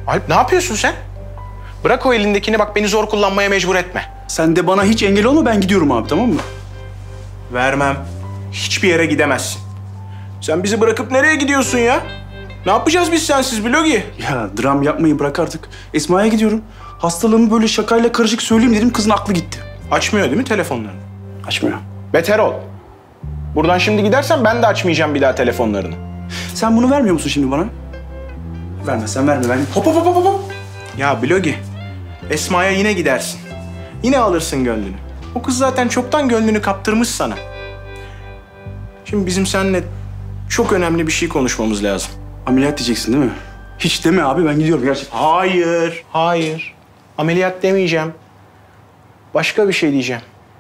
Alp ne yapıyorsun sen? Bırak o elindekini, bak beni zor kullanmaya mecbur etme. Sen de bana hiç engel olma, ben gidiyorum abi, tamam mı? Vermem. Hiçbir yere gidemezsin. Sen bizi bırakıp nereye gidiyorsun ya? Ne yapacağız biz sensiz Blogi? Ya dram yapmayı bırak artık. Esma'ya gidiyorum. Hastalığımı böyle şakayla karışık söyleyeyim dedim, kızın aklı gitti. Açmıyor değil mi telefonlarını? Açmıyor. Beter ol. Buradan şimdi gidersen ben de açmayacağım bir daha telefonlarını. Sen bunu vermiyor musun şimdi bana? Vermezsen verme, ben... Hop hop hop hop hop. Ya Blogi, Esma'ya yine gidersin. Yine alırsın gönlünü. O kız zaten çoktan gönlünü kaptırmış sana. Şimdi bizim seninle çok önemli bir şey konuşmamız lazım. Ameliyat diyeceksin değil mi? Hiç deme abi, ben gidiyorum gerçekten. Hayır, hayır. Ameliyat demeyeceğim. Başka bir şey diyeceğim.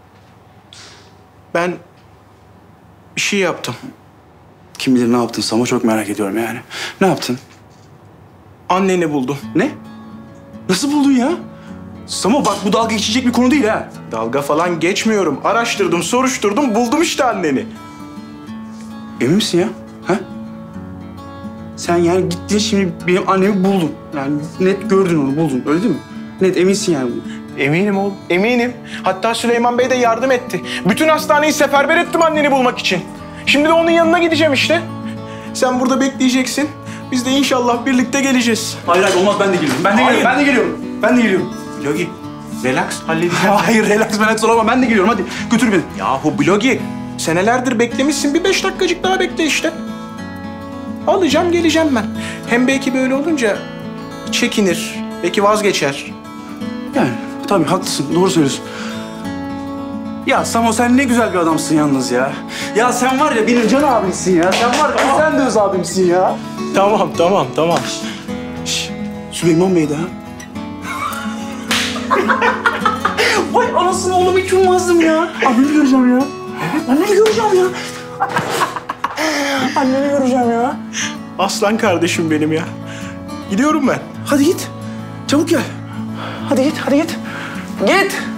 Ben bir şey yaptım. Kim bilir ne yaptın Samo, çok merak ediyorum yani. Ne yaptın? Anneni buldum. Ne? Nasıl buldun ya? Samo bak, bu dalga geçecek bir konu değil ha. Dalga falan geçmiyorum. Araştırdım, soruşturdum, buldum işte anneni. Emin misin ya? Ha? Sen yani gittin şimdi benim annemi buldun. Yani net gördün onu, buldun. Öyle değil mi? Net eminsin yani. Eminim oğlum, eminim. Hatta Süleyman Bey de yardım etti. Bütün hastaneyi seferber ettim anneni bulmak için. Şimdi de onun yanına gideceğim işte. Sen burada bekleyeceksin. Biz de inşallah birlikte geleceğiz. Hayır olmaz, ben de geliyorum. Ben de geliyorum. Ben de geliyorum. Ben de geliyorum. Blogi, relax, halledeceğim. Hayır relax olamam. Ben de geliyorum. Hadi götür beni. Yahu Blogi, senelerdir beklemişsin. Bir 5 dakikacık daha bekle işte. Alacağım, geleceğim ben. Hem belki böyle olunca çekinir, belki vazgeçer. Yani tabii haklısın. Doğru söylüyorsun. Ya Samo, sen ne güzel bir adamsın yalnız ya. Ya sen var ya benim can abimsin ya. Sen var ya sen de öz abimsin ya. Tamam. Şş, Süleyman Bey de ha. Vay anasını, oğlum hiç ummazdım ya. Annemi göreceğim ya. Annemi göreceğim ya. Annemi göreceğim ya. Aslan kardeşim benim ya. Gidiyorum ben. Hadi git. Çabuk gel. Hadi git. Git.